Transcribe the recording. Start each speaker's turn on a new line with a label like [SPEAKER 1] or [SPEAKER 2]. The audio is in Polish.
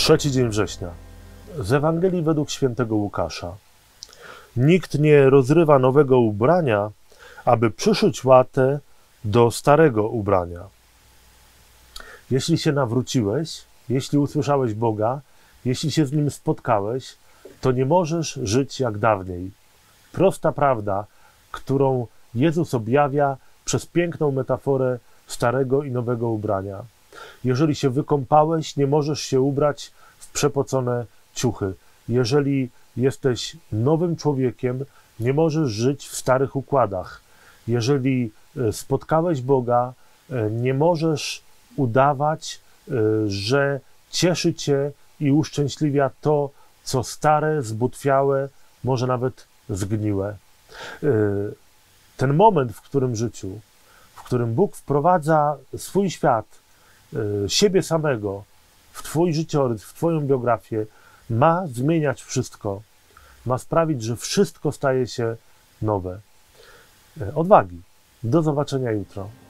[SPEAKER 1] Trzeci dzień września. Z Ewangelii według świętego Łukasza. Nikt nie rozrywa nowego ubrania, aby przyszyć łatę do starego ubrania. Jeśli się nawróciłeś, jeśli usłyszałeś Boga, jeśli się z Nim spotkałeś, to nie możesz żyć jak dawniej. Prosta prawda, którą Jezus objawia przez piękną metaforę starego i nowego ubrania. Jeżeli się wykąpałeś, nie możesz się ubrać w przepocone ciuchy. Jeżeli jesteś nowym człowiekiem, nie możesz żyć w starych układach. Jeżeli spotkałeś Boga, nie możesz udawać, że cieszy cię i uszczęśliwia to, co stare, zbutwiałe, może nawet zgniłe. Ten moment w którym Bóg wprowadza swój świat, siebie samego w twój życiorys, w twoją biografię, ma zmieniać wszystko. Ma sprawić, że wszystko staje się nowe. Odwagi. Do zobaczenia jutro.